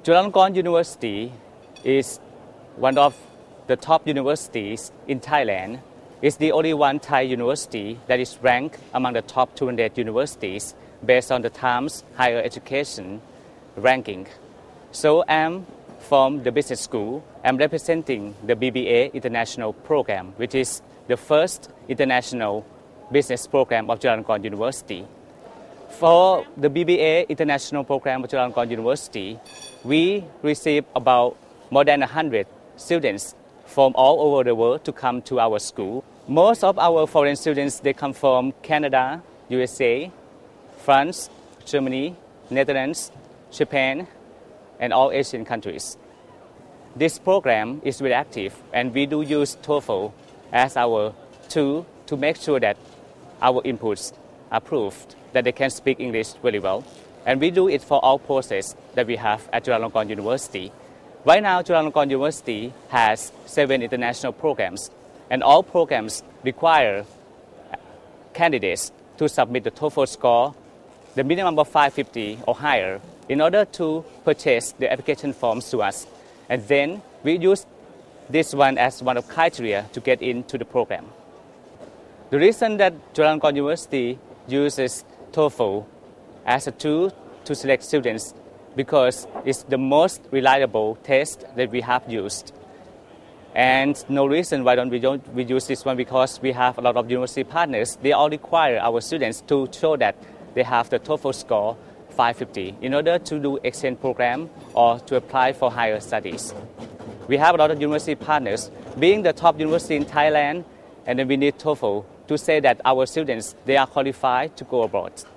Chulalongkorn University is one of the top universities in Thailand. It's the only one Thai university that is ranked among the top 200 universities based on the Times Higher Education ranking. So I'm from the business school. I'm representing the BBA International Program, which is the first international business program of Chulalongkorn University. For the BBA International Program of Chulalongkorn University, we receive about more than 100 students from all over the world to come to our school. Most of our foreign students, they come from Canada, USA, France, Germany, Netherlands, Japan, and all Asian countries. This program is very active, and we do use TOEFL as our tool to make sure that our inputs are proved, that they can speak English really well. And we do it for all courses that we have at Chulalongkorn University. Right now, Chulalongkorn University has 7 international programs, and all programs require candidates to submit the TOEFL score, the minimum of 550 or higher, in order to purchase the application forms to us. And then we use this one as one of criteria to get into the program. The reason that Chulalongkorn University uses TOEFL as a tool to select students because it's the most reliable test that we have used. And no reason why we use this one, because we have a lot of university partners. They all require our students to show that they have the TOEFL score 550 in order to do exchange program or to apply for higher studies. We have a lot of university partners. Being the top university in Thailand, and then we need TOEFL to say that our students, they are qualified to go abroad.